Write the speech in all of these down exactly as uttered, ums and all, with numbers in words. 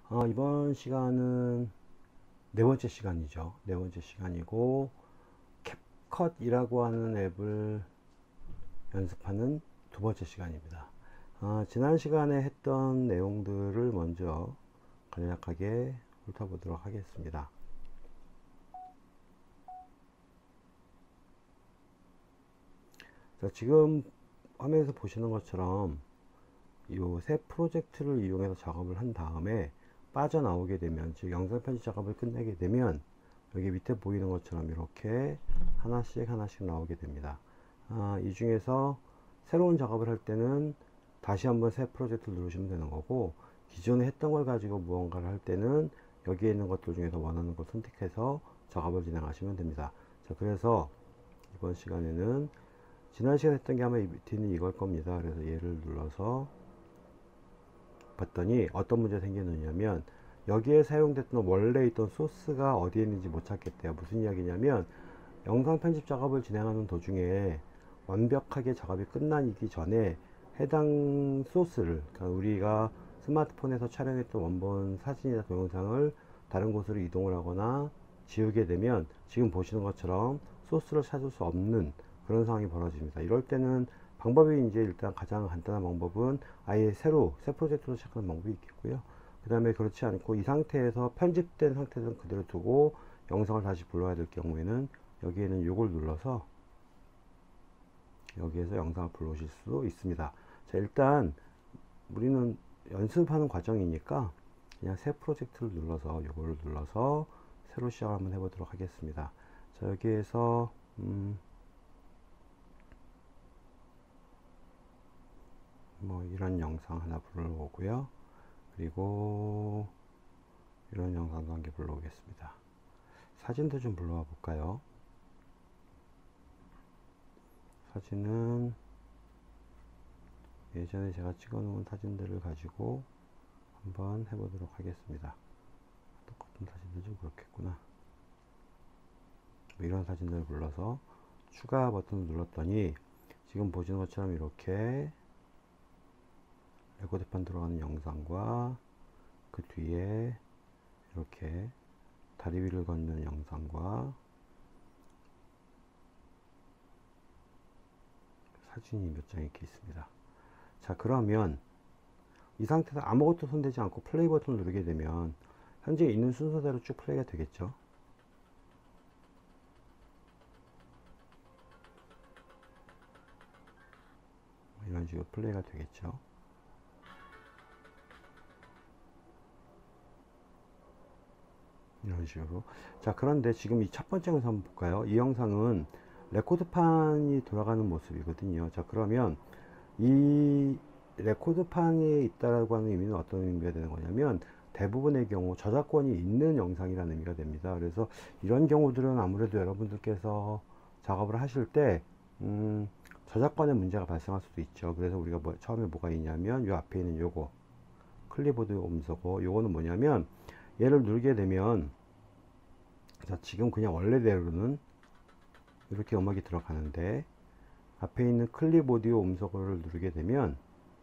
어, 이번 시간은 네 번째 시간이죠. 네 번째 시간이고 캡컷이라고 하는 앱을 연습하는 두 번째 시간입니다. 어, 지난 시간에 했던 내용들을 먼저 간략하게 훑어보도록 하겠습니다. 자, 지금 화면에서 보시는 것처럼 이 새 프로젝트를 이용해서 작업을 한 다음에 빠져나오게 되면, 즉 영상 편집 작업을 끝내게 되면 여기 밑에 보이는 것처럼 이렇게 하나씩 하나씩 나오게 됩니다. 아, 이 중에서 새로운 작업을 할 때는 다시 한번 새 프로젝트를 누르시면 되는 거고, 기존에 했던 걸 가지고 무언가를 할 때는 여기에 있는 것들 중에서 원하는 걸 선택해서 작업을 진행하시면 됩니다. 자, 그래서 이번 시간에는 지난 시간에 했던 게 아마 이 밑에 있는 이걸 겁니다. 그래서 얘를 눌러서 봤더니 어떤 문제가 생기느냐면, 여기에 사용됐던 원래 있던 소스가 어디에 있는지 못 찾겠대요. 무슨 이야기냐면, 영상 편집 작업을 진행하는 도중에 완벽하게 작업이 끝나기 전에 해당 소스를, 그러니까 우리가 스마트폰에서 촬영했던 원본 사진이나 동영상을 다른 곳으로 이동을 하거나 지우게 되면 지금 보시는 것처럼 소스를 찾을 수 없는 그런 상황이 벌어집니다. 이럴 때는 방법이 이제 일단 가장 간단한 방법은 아예 새로 새 프로젝트로 시작하는 방법이 있겠고요. 그 다음에 그렇지 않고 이 상태에서 편집된 상태에서 그대로 두고 영상을 다시 불러야 될 경우에는 여기에는 요걸 눌러서 여기에서 영상을 불러오실 수 있습니다. 자, 일단 우리는 연습하는 과정이니까 그냥 새 프로젝트를 눌러서 요거를 눌러서 새로 시작을 한번 해보도록 하겠습니다. 자, 여기에서 음 뭐 이런 영상 하나 불러오고요. 그리고 이런 영상도 한 개 불러오겠습니다. 사진도 좀 불러와 볼까요? 사진은 예전에 제가 찍어 놓은 사진들을 가지고 한번 해보도록 하겠습니다. 똑같은 사진도 좀 그렇겠구나. 뭐 이런 사진들을 불러서 추가 버튼을 눌렀더니 지금 보시는 것처럼 이렇게 레코드판 들어가는 영상과 그 뒤에 이렇게 다리 위를 걷는 영상과 사진이 몇 장 이렇게 있습니다. 자, 그러면 이 상태에서 아무것도 손대지 않고 플레이 버튼을 누르게 되면 현재 있는 순서대로 쭉 플레이가 되겠죠. 이런 식으로 플레이가 되겠죠. 이런 식으로. 자, 그런데 지금 이 첫 번째 영상 한번 볼까요? 이 영상은 레코드판이 돌아가는 모습이거든요. 자, 그러면 이 레코드판이 있다라고 하는 의미는 어떤 의미가 되는 거냐면, 대부분의 경우 저작권이 있는 영상이라는 의미가 됩니다. 그래서 이런 경우들은 아무래도 여러분들께서 작업을 하실 때 음, 저작권의 문제가 발생할 수도 있죠. 그래서 우리가 뭐, 처음에 뭐가 있냐면 요 앞에 있는 요거 클립보드 음소거, 요거는 뭐냐면 얘를 누르게 되면, 자, 지금 그냥 원래대로는 이렇게 음악이 들어가는데 앞에 있는 클립 오디오 음소거를 누르게 되면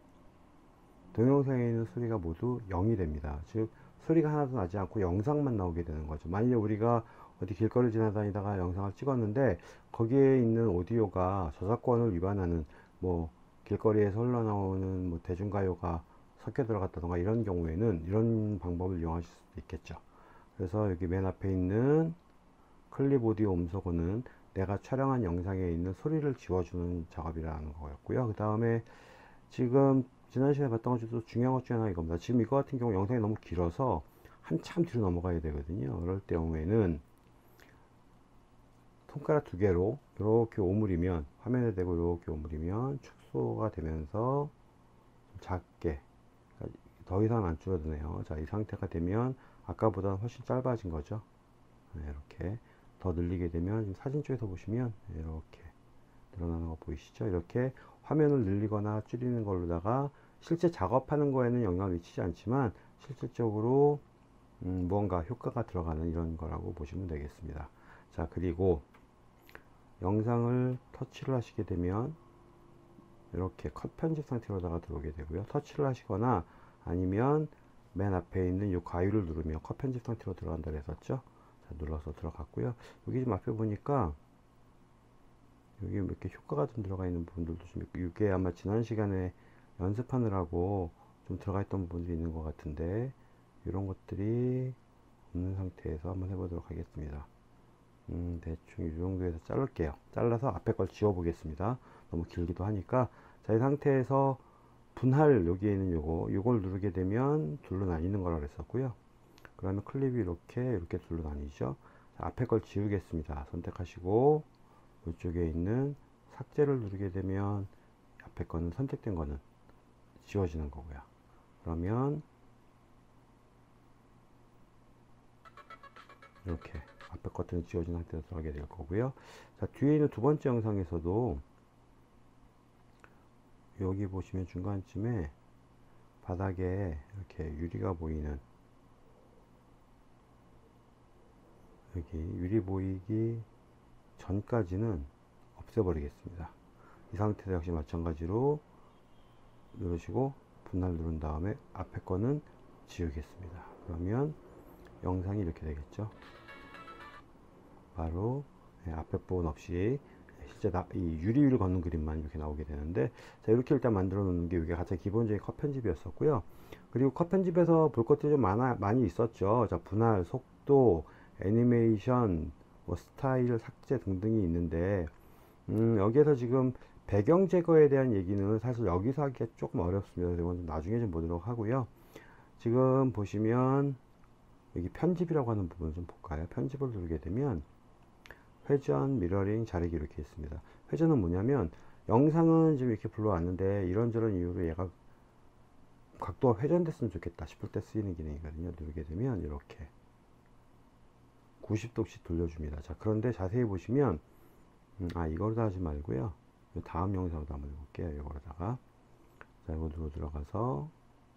동영상에 있는 소리가 모두 영이 됩니다. 즉 소리가 하나도 나지 않고 영상만 나오게 되는 거죠. 만약에 우리가 어디 길거리 지나다니다가 영상을 찍었는데 거기에 있는 오디오가 저작권을 위반하는, 뭐 길거리에서 흘러나오는 뭐 대중가요가 섞여 들어갔다던가 이런 경우에는 이런 방법을 이용하실 수도 있겠죠. 그래서 여기 맨 앞에 있는 클립 오디오 음소거는 내가 촬영한 영상에 있는 소리를 지워주는 작업이라는 거였고요. 그 다음에 지금 지난 시간에 봤던 것 중에서 중요한 것 중에 하나가 이겁니다. 지금 이거 같은 경우 영상이 너무 길어서 한참 뒤로 넘어가야 되거든요. 그럴 경우에는 손가락 두 개로 이렇게 오므리면, 화면에 대고 이렇게 오므리면 축소가 되면서 작게, 더 이상 안 줄어드네요. 자, 이 상태가 되면 아까보다 훨씬 짧아진 거죠. 네, 이렇게 더 늘리게 되면 지금 사진 쪽에서 보시면 이렇게 늘어나는 거 보이시죠? 이렇게 화면을 늘리거나 줄이는 걸로다가 실제 작업하는 거에는 영향을 미치지 않지만 실질적으로 음, 무언가 효과가 들어가는 이런 거라고 보시면 되겠습니다. 자, 그리고 영상을 터치를 하시게 되면 이렇게 컷 편집 상태로다가 들어오게 되고요. 터치를 하시거나 아니면 맨 앞에 있는 이 가위를 누르면 컷 편집 상태로 들어간다 그랬었죠. 자, 눌러서 들어갔고요. 여기 좀 앞에 보니까 여기 이렇게 효과가 좀 들어가 있는 부분들도 좀 있고, 이게 아마 지난 시간에 연습하느라고 좀 들어가 있던 부분들이 있는 것 같은데, 이런 것들이 없는 상태에서 한번 해보도록 하겠습니다. 음, 대충 이 정도에서 자를게요. 잘라서 앞에 걸 지워 보겠습니다. 너무 길기도 하니까. 자, 이 상태에서 분할, 여기에 있는 요거 요걸 누르게 되면 둘로 나뉘는 거라 그랬었고요. 그러면 클립이 이렇게 이렇게 둘로 나뉘죠. 자, 앞에 걸 지우겠습니다. 선택하시고 이쪽에 있는 삭제를 누르게 되면 앞에 거는, 선택된 거는 지워지는 거고요. 그러면 이렇게 앞에 것들은 지워진 상태에서 들어가게 될 거고요. 자, 뒤에 있는 두 번째 영상에서도 여기 보시면 중간쯤에 바닥에 이렇게 유리가 보이는, 여기 유리 보이기 전까지는 없애버리겠습니다. 이 상태에서 역시 마찬가지로 누르시고 분할 누른 다음에 앞에 거는 지우겠습니다. 그러면 영상이 이렇게 되겠죠. 바로 네, 앞에 부분 없이 실제 나, 이 유리를 걷는 그림만 이렇게 나오게 되는데, 자, 이렇게 일단 만들어 놓는 게 이게 가장 기본적인 컷 편집이었었고요. 그리고 컷 편집에서 볼 것들이 좀 많아, 많이 있었죠. 자, 분할, 속도, 애니메이션, 뭐 스타일, 삭제 등등이 있는데, 음, 여기에서 지금 배경 제거에 대한 얘기는 사실 여기서 하기가 조금 어렵습니다. 이건 나중에 좀 보도록 하고요. 지금 보시면 여기 편집이라고 하는 부분을 좀 볼까요? 편집을 누르게 되면 회전, 미러링, 자르기 이렇게 있습니다. 회전은 뭐냐면, 영상은 지금 이렇게 불러왔는데 이런저런 이유로 얘가 각도가 회전됐으면 좋겠다 싶을 때 쓰이는 기능이거든요. 누르게 되면 이렇게 구십 도씩 돌려줍니다. 자, 그런데 자세히 보시면 음, 아 이거로 하지 말고요, 다음 영상으로 한번 해볼게요. 이거로다가, 자, 이거 누르 들어가서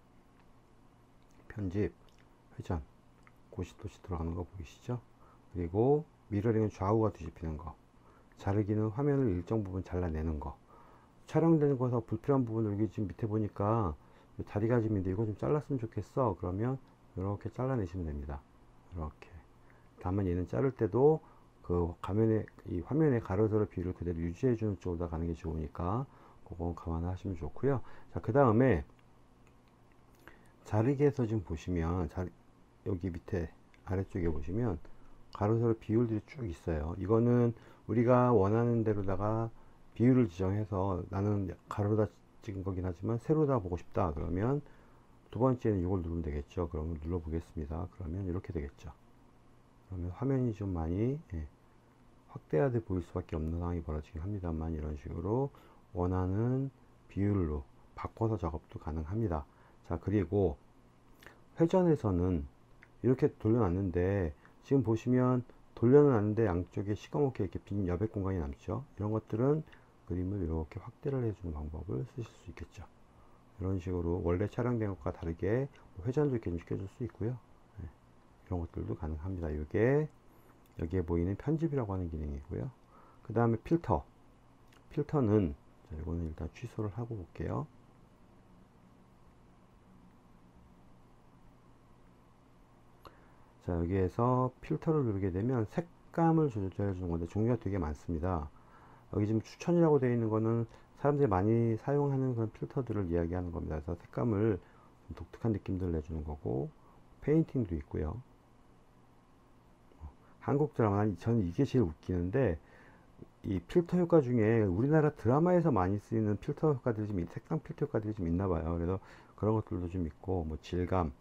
편집, 회전 구십 도씩 들어가는 거 보이시죠? 그리고 미러링은 좌우가 뒤집히는 거, 자르기는 화면을 일정 부분 잘라내는 거, 촬영되는 거에서 불필요한 부분을 여기 지금 밑에 보니까 다리가 지금 있는데 이거 좀 잘랐으면 좋겠어. 그러면 이렇게 잘라내시면 됩니다. 이렇게. 다만 얘는 자를 때도 그 가면에, 이 화면의 가로세로 비율을 그대로 유지해 주는 쪽으로 가는 게 좋으니까 그거 감안하시면 좋고요. 자, 그 다음에 자르기에서 지금 보시면 자, 여기 밑에 아래쪽에 보시면 가로세로 비율들이 쭉 있어요. 이거는 우리가 원하는 대로다가 비율을 지정해서 나는 가로다 찍은 거긴 하지만 세로다 보고 싶다 그러면 두 번째는 이걸 누르면 되겠죠. 그러면 눌러 보겠습니다. 그러면 이렇게 되겠죠. 그러면 화면이 좀 많이 예, 확대하게 보일 수밖에 없는 상황이 벌어지긴 합니다만, 이런 식으로 원하는 비율로 바꿔서 작업도 가능합니다. 자, 그리고 회전에서는 이렇게 돌려놨는데 지금 보시면 돌려놨는데 양쪽에 시커멓게 이렇게 빈 여백 공간이 남죠. 이런 것들은 그림을 이렇게 확대를 해주는 방법을 쓰실 수 있겠죠. 이런 식으로 원래 촬영된 것과 다르게 회전도 이렇게 좀 시켜줄 수 있고요. 네, 이런 것들도 가능합니다. 이게 여기에 보이는 편집이라고 하는 기능이고요. 그 다음에 필터. 필터는 자, 이거는 일단 취소를 하고 볼게요. 자, 여기에서 필터를 누르게 되면 색감을 조절해 주는 건데 종류가 되게 많습니다. 여기 지금 추천이라고 되어 있는 거는 사람들이 많이 사용하는 그런 필터들을 이야기하는 겁니다. 그래서 색감을 좀 독특한 느낌들을 내주는 거고, 페인팅도 있고요. 한국 드라마, 저는 이게 제일 웃기는데, 이 필터 효과 중에 우리나라 드라마에서 많이 쓰이는 필터 효과들이 좀, 색상 필터 효과들이 좀 있나 봐요. 그래서 그런 것들도 좀 있고, 뭐 질감,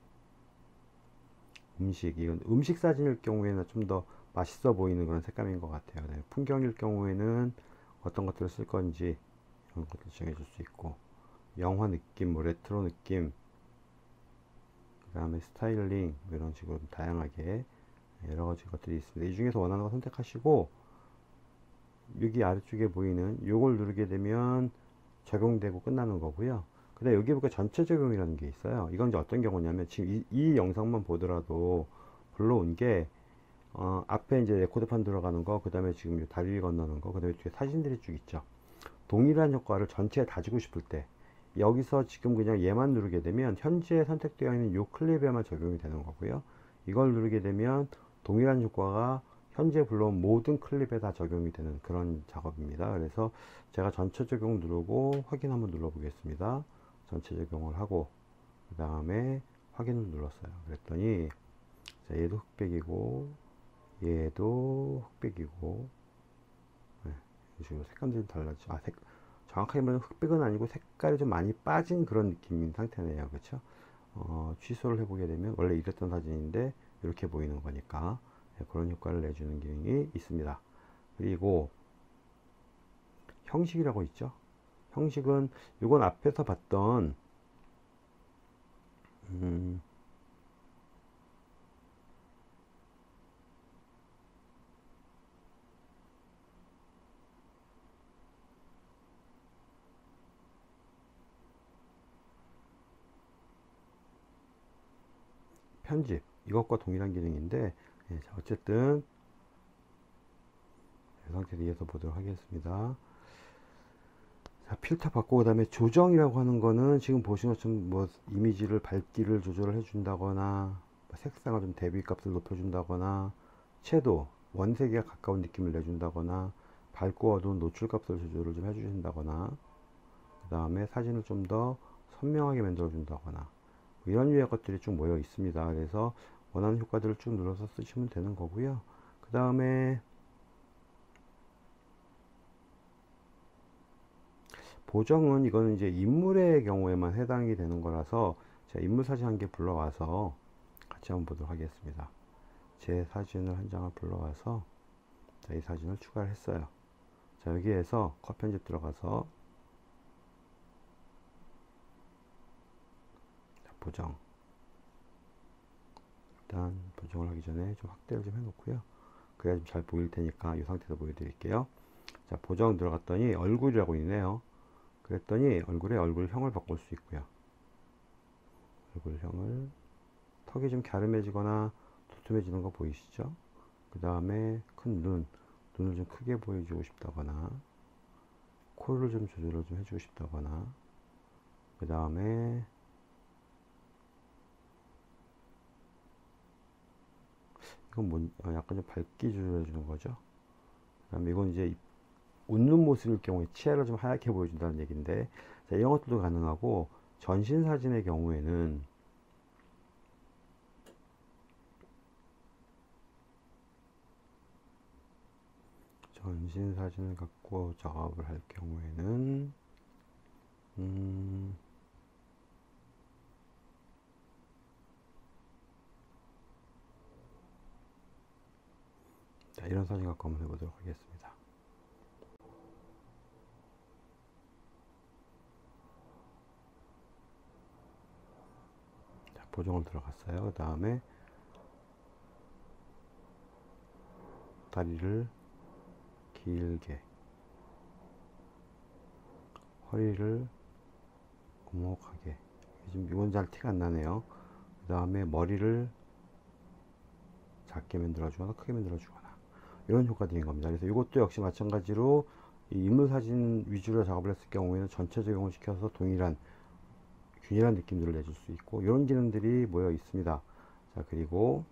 음식, 이건 음식 사진일 경우에는 좀 더 맛있어 보이는 그런 색감인 것 같아요. 네, 풍경일 경우에는 어떤 것들을 쓸 건지 이런 것들 정해줄 수 있고, 영화 느낌, 뭐 레트로 느낌, 그 다음에 스타일링, 뭐 이런 식으로 다양하게 여러 가지 것들이 있습니다. 이 중에서 원하는 거 선택하시고, 여기 아래쪽에 보이는 요걸 누르게 되면 적용되고 끝나는 거고요. 근데 여기 보니까 전체 적용이라는 게 있어요. 이건 이제 어떤 경우냐면, 지금 이, 이 영상만 보더라도 불러온 게 어, 앞에 이제 레코드판 들어가는 거, 그 다음에 지금 다리 건너는 거, 그 다음에 뒤에 사진들이 쭉 있죠. 동일한 효과를 전체에 다 주고 싶을 때 여기서 지금 그냥 얘만 누르게 되면 현재 선택되어 있는 이 클립에만 적용이 되는 거고요. 이걸 누르게 되면 동일한 효과가 현재 불러온 모든 클립에 다 적용이 되는 그런 작업입니다. 그래서 제가 전체 적용 누르고 확인 한번 눌러 보겠습니다. 전체 적용을 하고 그 다음에 확인을 눌렀어요. 그랬더니 자, 얘도 흑백이고 얘도 흑백이고 네, 이런 색감들이 달라지죠. 아, 색, 정확하게 말하면 흑백은 아니고 색깔이 좀 많이 빠진 그런 느낌인 상태네요. 그렇죠? 어, 취소를 해보게 되면 원래 이랬던 사진인데 이렇게 보이는 거니까 네, 그런 효과를 내주는 기능이 있습니다. 그리고 형식이라고 있죠. 형식은 이건 앞에서 봤던 음, 편집 이것과 동일한 기능인데 예, 자, 어쨌든 이 상태에서 이어서 보도록 하겠습니다. 자, 필터 받고 그 다음에 조정이라고 하는 거는 지금 보시는 것처럼 뭐 이미지를 밝기를 조절을 해준다거나 뭐 색상을 좀 대비 값을 높여준다거나 채도 원색에 가까운 느낌을 내준다거나 밝고 어두운 노출 값을 조절을 좀 해주신다거나 그 다음에 사진을 좀 더 선명하게 만들어 준다거나 이런 유의 것들이 쭉 모여 있습니다. 그래서 원하는 효과들을 쭉 눌러서 쓰시면 되는 거고요. 그 다음에 보정은 이거는 이제 인물의 경우에만 해당이 되는 거라서 제가 인물 사진 한 개 불러와서 같이 한번 보도록 하겠습니다. 제 사진을 한 장을 불러와서 자, 이 사진을 추가를 했어요. 자, 여기에서 컷 편집 들어가서 자, 보정 일단 보정을 하기 전에 좀 확대를 좀 해놓고요. 그래야 좀 잘 보일 테니까 이 상태에서 보여드릴게요. 자, 보정 들어갔더니 얼굴이라고 있네요. 그랬더니 얼굴에 얼굴형을 바꿀 수 있고요. 얼굴형을 턱이 좀 갸름해지거나 도톰해지는 거 보이시죠? 그 다음에 큰 눈, 눈을 좀 크게 보여주고 싶다거나 코를 좀 조절을 좀 해주고 싶다거나 그 다음에 이건 뭐 어, 약간 좀 밝기 조절해 주는 거죠. 그 다음에 이건 이제 웃는 모습일 경우에 치아를 좀 하얗게 보여준다는 얘기인데 자, 이런 것들도 가능하고 전신 사진의 경우에는 전신 사진을 갖고 작업을 할 경우에는 음, 자, 이런 사진 갖고 한번 해보도록 하겠습니다. 자, 보정을 들어갔어요. 그 다음에 다리를 길게 허리를 오목하게 지금 이건 잘 티가 안 나네요. 그 다음에 머리를 작게 만들어 주거나 크게 만들어 주거나 이런 효과들인 겁니다. 그래서 이것도 역시 마찬가지로 이 인물 사진 위주로 작업을 했을 경우에는 전체 적용을 시켜서 동일한 균일한 느낌들을 내줄 수 있고 이런 기능들이 모여 있습니다. 자, 그리고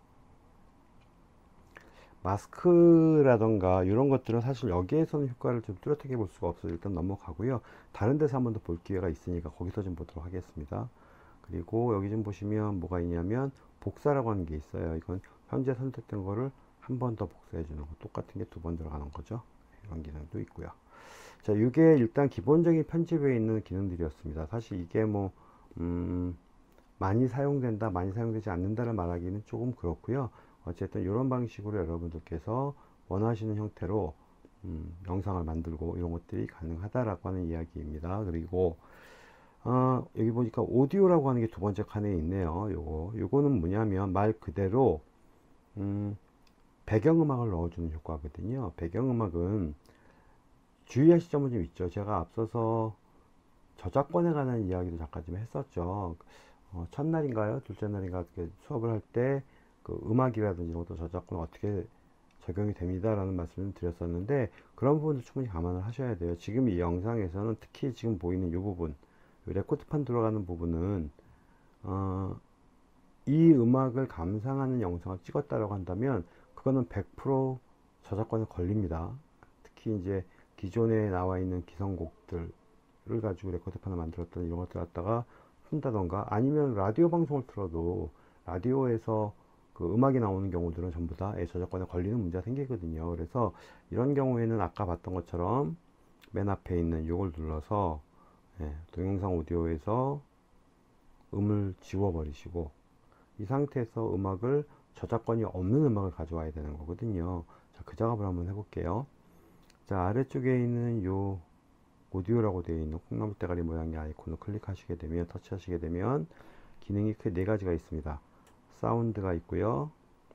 마스크라던가 이런 것들은 사실 여기에서는 효과를 좀 뚜렷하게 볼 수가 없어서 일단 넘어가고요. 다른 데서 한 번 더 볼 기회가 있으니까 거기서 좀 보도록 하겠습니다. 그리고 여기 좀 보시면 뭐가 있냐면 복사라고 하는 게 있어요. 이건 현재 선택된 거를 한 번 더 복사해 주는 거, 똑같은 게 두 번 들어가는 거죠. 이런 기능도 있고요. 자, 이게 일단 기본적인 편집에 있는 기능들이었습니다. 사실 이게 뭐 음, 많이 사용된다, 많이 사용되지 않는다를 말하기는 조금 그렇고요. 어쨌든 이런 방식으로 여러분들께서 원하시는 형태로 음, 영상을 만들고 이런 것들이 가능하다라고 하는 이야기입니다. 그리고 어, 여기 보니까 오디오라고 하는 게 두 번째 칸에 있네요. 요거 요거는 뭐냐면 말 그대로 음, 배경음악을 넣어주는 효과거든요. 배경음악은 주의하실 점은 좀 있죠. 제가 앞서서 저작권에 관한 이야기도 잠깐 좀 했었죠. 어, 첫날인가요? 둘째 날인가 수업을 할 때 그 음악이라든지 이런 것도 저작권 어떻게 적용이 됩니다 라는 말씀을 드렸었는데 그런 부분도 충분히 감안을 하셔야 돼요. 지금 이 영상에서는 특히 지금 보이는 이 부분 레코드판 들어가는 부분은 어, 이 음악을 감상하는 영상을 찍었다라고 한다면 그거는 백 퍼센트 저작권에 걸립니다. 특히 이제 기존에 나와 있는 기성곡들을 가지고 레코드판을 만들었던 이런 것들 갖다가 쓴다던가, 아니면 라디오 방송을 틀어도 라디오에서 그 음악이 나오는 경우들은 전부 다 저작권에 걸리는 문제가 생기거든요. 그래서 이런 경우에는 아까 봤던 것처럼 맨 앞에 있는 이걸 눌러서 예, 동영상 오디오에서 음을 지워 버리시고, 이 상태에서 음악을 저작권이 없는 음악을 가져와야 되는 거거든요. 자, 그 작업을 한번 해볼게요. 자, 아래쪽에 있는 요 오디오라고 되어 있는 콩나물 대가리 모양의 아이콘을 클릭하시게 되면, 터치하시게 되면 기능이 크게 네 가지가 있습니다. 사운드가 있고요.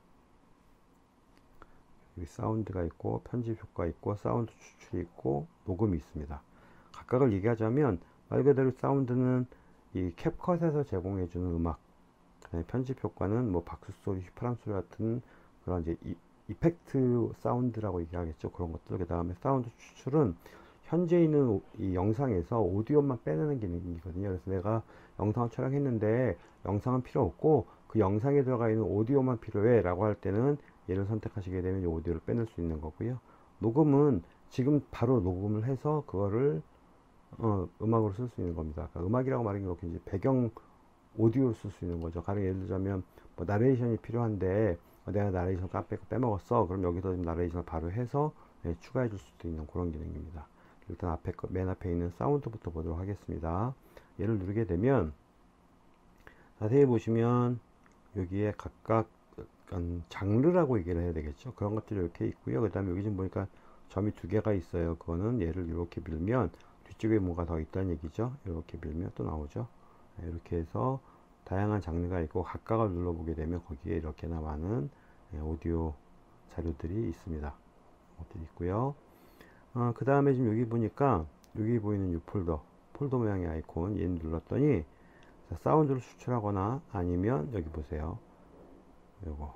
여기 사운드가 있고, 편집 효과 있고, 사운드 추출이 있고, 녹음이 있습니다. 각각을 얘기하자면 말 그대로 사운드는 이 캡컷에서 제공해주는 음악, 편집 효과는 뭐 박수 소리, 휘파람 소리 같은 그런 이제 이, 이펙트 사운드라고 얘기하겠죠. 그런 것들. 그 다음에 사운드 추출은 현재 있는 이 영상에서 오디오만 빼내는 기능이거든요. 그래서 내가 영상을 촬영했는데 영상은 필요 없고 그 영상에 들어가 있는 오디오만 필요해 라고 할 때는 얘를 선택하시게 되면 이 오디오를 빼낼 수 있는 거고요. 녹음은 지금 바로 녹음을 해서 그거를 어, 음악으로 쓸 수 있는 겁니다. 그러니까 음악이라고 말하는 게 이제 배경 오디오를 쓸 수 있는 거죠. 가령 예를 들자면 뭐 나레이션이 필요한데 어, 내가 나레이션 빼, 빼먹었어. 그럼 여기서 좀 나레이션을 바로 해서 네, 추가해 줄 수도 있는 그런 기능입니다. 일단 앞에 맨 앞에 있는 사운드부터 보도록 하겠습니다. 얘를 누르게 되면 자세히 보시면 여기에 각각 장르라고 얘기를 해야 되겠죠. 그런 것들이 이렇게 있고요. 그 다음에 여기 지금 보니까 점이 두 개가 있어요. 그거는 얘를 이렇게 밀면 뒤쪽에 뭐가 더 있다는 얘기죠. 이렇게 밀면 또 나오죠. 이렇게 해서 다양한 장르가 있고, 각각을 눌러보게 되면 거기에 이렇게나 많은 오디오 자료들이 있습니다. 것들이 있고요. 어, 그 다음에 지금 여기 보니까 여기 보이는 이 폴더 폴더 모양의 아이콘, 얘를 눌렀더니 사운드를 수출하거나 아니면 여기 보세요. 요거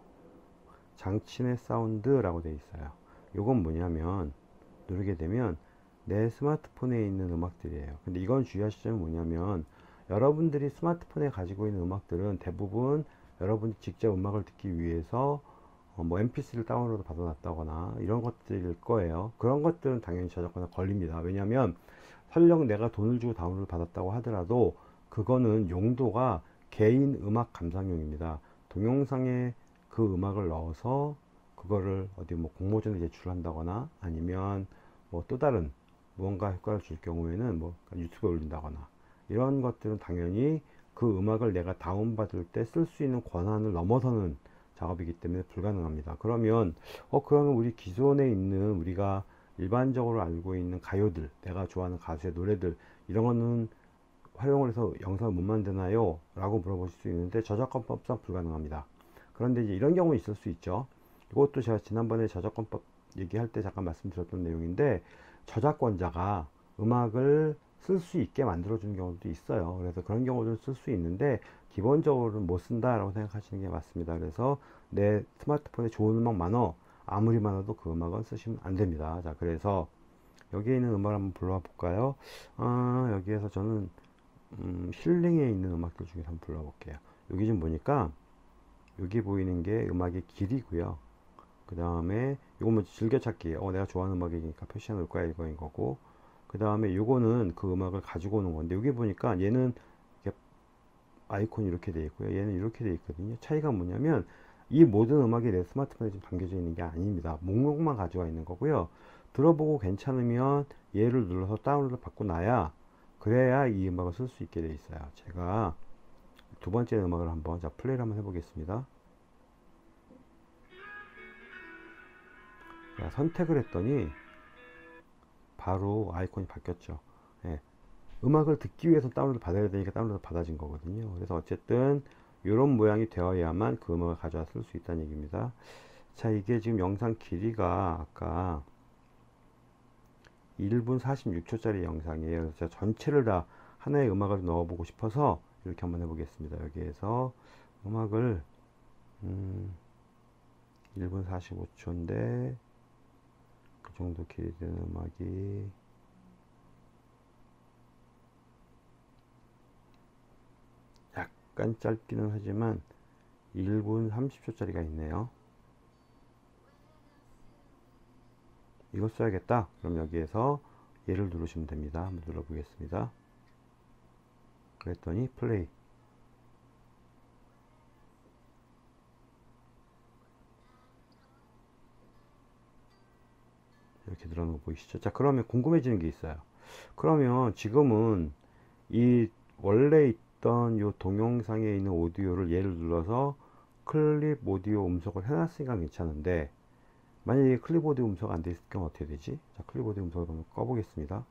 장치 내 사운드라고 되어 있어요. 요건 뭐냐면 누르게 되면 내 스마트폰에 있는 음악들이에요. 근데 이건 주의하실 점은 뭐냐면, 여러분들이 스마트폰에 가지고 있는 음악들은 대부분 여러분이 직접 음악을 듣기 위해서 어, 뭐 엠피쓰리를 다운로드 받아놨다거나 이런 것들일 거예요. 그런 것들은 당연히 저작권에 걸립니다. 왜냐하면 설령 내가 돈을 주고 다운로드 받았다고 하더라도 그거는 용도가 개인 음악 감상용입니다. 동영상에 그 음악을 넣어서 그거를 어디 뭐 공모전에 제출한다거나 아니면 뭐 또 다른 무언가 효과를 줄 경우에는 뭐 유튜브에 올린다거나 이런 것들은 당연히 그 음악을 내가 다운받을 때 쓸 수 있는 권한을 넘어서는 작업이기 때문에 불가능합니다. 그러면 어 그러면 우리 기존에 있는 우리가 일반적으로 알고 있는 가요들, 내가 좋아하는 가수의 노래들 이런 거는 활용을 해서 영상을 못 만드나요? 라고 물어보실 수 있는데 저작권법상 불가능합니다. 그런데 이제 이런 경우 있을 수 있죠. 이것도 제가 지난번에 저작권법 얘기할 때 잠깐 말씀드렸던 내용인데, 저작권자가 음악을 쓸 수 있게 만들어 주는 경우도 있어요. 그래서 그런 경우도 쓸 수 있는데 기본적으로는 못 쓴다 라고 생각하시는 게 맞습니다. 그래서 내 스마트폰에 좋은 음악 많어, 아무리 많아도 그 음악은 쓰시면 안 됩니다. 자, 그래서 여기에 있는 음악을 한번 불러와 볼까요? 아, 여기에서 저는 음, 힐링에 있는 음악들 중에서 한번 불러볼게요. 여기 좀 보니까 여기 보이는 게 음악의 길이고요. 그 다음에 이건 뭐 즐겨찾기, 어 내가 좋아하는 음악이니까 표시해 놓을 거야 이거인 거고, 그 다음에 요거는 그 음악을 가지고 오는 건데, 여기 보니까 얘는 이렇게 아이콘이 이렇게 되어 있고요, 얘는 이렇게 되어 있거든요. 차이가 뭐냐면 이 모든 음악이 내 스마트폰에 지금 담겨져 있는 게 아닙니다. 목록만 가져와 있는 거고요. 들어보고 괜찮으면 얘를 눌러서 다운로드 받고 나야, 그래야 이 음악을 쓸 수 있게 되어 있어요. 제가 두 번째 음악을 한번 자 플레이를 한번 해보겠습니다. 자, 선택을 했더니 바로 아이콘이 바뀌었죠. 예. 음악을 듣기 위해서 다운로드 받아야 되니까 다운로드 받아진 거거든요. 그래서 어쨌든 이런 모양이 되어야만 그 음악을 가져와 쓸 수 있다는 얘기입니다. 자, 이게 지금 영상 길이가 아까 일 분 사십육 초짜리 영상이에요. 그래서 제가 전체를 다 하나의 음악을 넣어보고 싶어서 이렇게 한번 해보겠습니다. 여기에서 음악을 음, 일 분 사십오 초인데 그 정도 길이 되는 음악이 약간 짧기는 하지만 일 분 삼십 초짜리가 있네요. 이거 써야겠다. 그럼 여기에서 얘를 누르시면 됩니다. 한번 눌러보겠습니다. 그랬더니 플레이. 이렇게 들어가는 거 보이시죠? 자, 그러면 궁금해지는 게 있어요. 그러면 지금은 이 원래 있던 이 동영상에 있는 오디오를 얘를 눌러서 클립 오디오 음성을 해놨으니까 괜찮은데, 만약에 클립 오디오 음성 안 돼 있을 경우 어떻게 되지? 자, 클립 오디오 음성을 한번 꺼보겠습니다.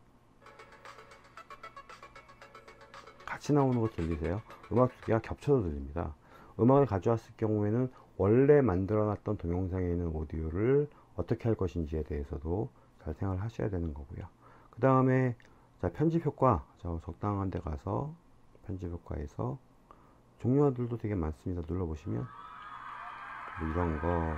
같이 나오는 거 들리세요? 음악 두 개가 겹쳐서 들립니다. 음악을 가져왔을 경우에는 원래 만들어 놨던 동영상에 있는 오디오를 어떻게 할 것인지에 대해서도 잘 생각을 하셔야 되는 거고요. 그 다음에 자, 편집 효과, 자, 적당한 데 가서 편집 효과에서 종류들도 되게 많습니다. 눌러보시면 뭐 이런 거,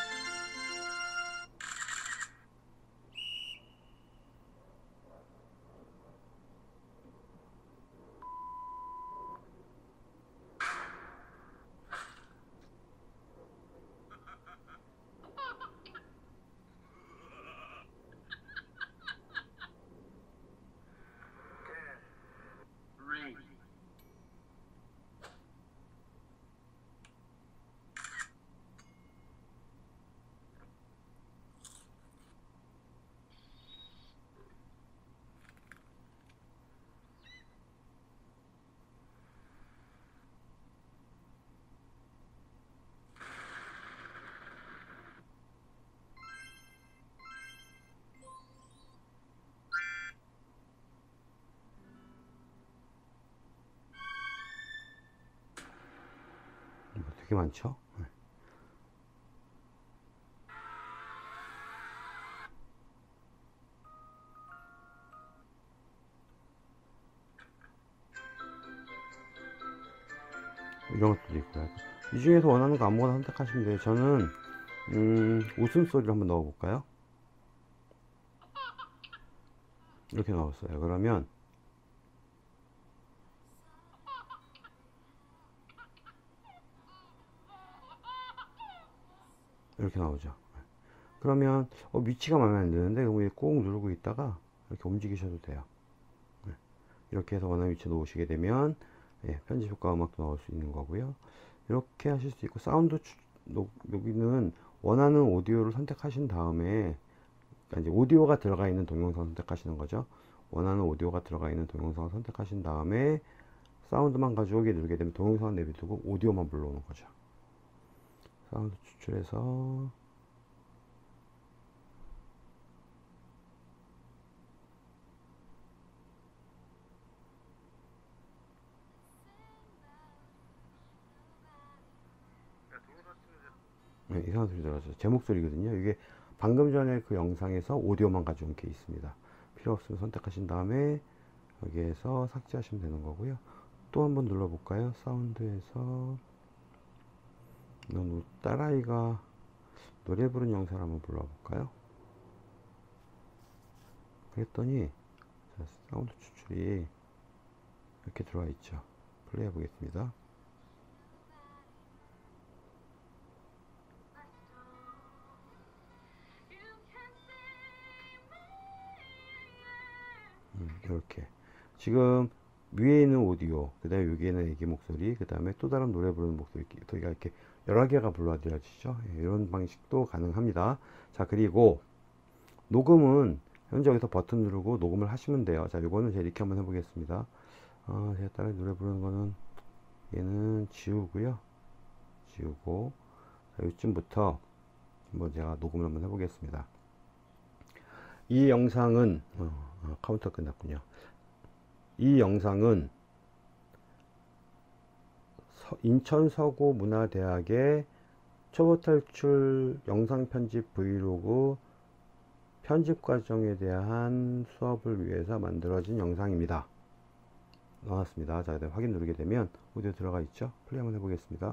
되게 많죠? 이런 것도 있고요. 이 중에서 원하는 거 아무거나 선택하시면 돼요. 저는 음, 웃음소리를 한번 넣어 볼까요? 이렇게 넣었어요. 그러면 이렇게 나오죠. 그러면 어, 위치가 마음에 안 드는데 그럼 꾹 누르고 있다가 이렇게 움직이셔도 돼요. 이렇게 해서 원하는 위치에 놓으시게 되면 예, 편집 효과 음악도 넣을 수 있는 거고요. 이렇게 하실 수 있고, 사운드 추, 노, 여기는 원하는 오디오를 선택하신 다음에, 그러니까 이제 오디오가 들어가 있는 동영상 선택하시는 거죠. 원하는 오디오가 들어가 있는 동영상을 선택하신 다음에 사운드만 가져오게 누르게 되면 동영상을 내비두고 오디오만 불러오는 거죠. 사운드 추출해서 네, 이상한 소리 들어서 제 목소리거든요. 이게 방금 전에 그 영상에서 오디오만 가져온 게 있습니다. 필요 없으면 선택하신 다음에 여기에서 삭제하시면 되는 거고요. 또 한번 눌러볼까요? 사운드에서 넌 딸아이가 노래 부른 영상을 한번 불러볼까요? 그랬더니 사운드 추출이 이렇게 들어와 있죠. 플레이 해보겠습니다. 음, 이렇게 지금 위에 있는 오디오, 그 다음에 여기에는 애기 목소리, 그 다음에 또 다른 노래 부르는 목소리, 저희가 이렇게 여러 개가 불러들여지죠. 예, 이런 방식도 가능합니다. 자, 그리고 녹음은 현재 여기서 버튼 누르고 녹음을 하시면 돼요. 자, 요거는 제가 이렇게 한번 해보겠습니다. 아, 제가 따라 노래 부르는 거는 얘는 지우고요. 지우고, 자, 요쯤부터 한번 제가 녹음을 한번 해보겠습니다. 이 영상은 어, 어, 카운터 끝났군요. 이 영상은 서, 인천 서구문화대학의 초보 탈출 영상 편집 브이로그 편집 과정에 대한 수업을 위해서 만들어진 영상입니다. 나왔습니다. 자, 확인 누르게 되면 오디오 들어가 있죠. 플레이 한번 해보겠습니다.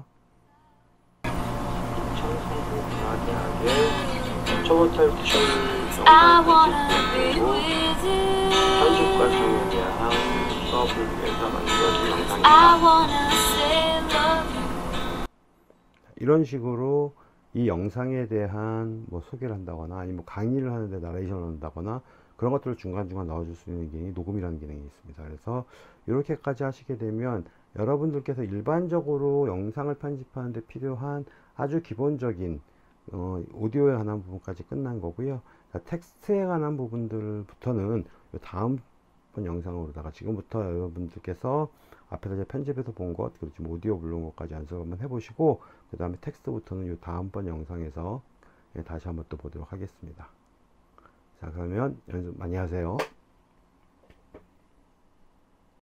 인천 서구문화대학의 초보 탈출 영상 편집 브이로그 편집 과정에 대한 수업을 위해서 만들어진 영상입니다. I wanna say love you. 이런 식으로 이 영상에 대한 뭐 소개를 한다거나 아니면 강의를 하는데 나레이션을 한다거나 그런 것들을 중간중간 넣어줄 수 있는 기능이 녹음이라는 기능이 있습니다. 그래서 이렇게까지 하시게 되면 여러분들께서 일반적으로 영상을 편집하는데 필요한 아주 기본적인 어, 오디오에 관한 부분까지 끝난 거고요. 자, 텍스트에 관한 부분들부터는 다음번 영상으로다가 지금부터 여러분들께서 앞에서 이제 편집해서 본 것, 그리고 지금 오디오 부른 것까지 연습 한번 해보시고, 그 다음에 텍스트부터는 이 다음번 영상에서 다시 한번 또 보도록 하겠습니다. 자, 그러면 연습 많이 하세요.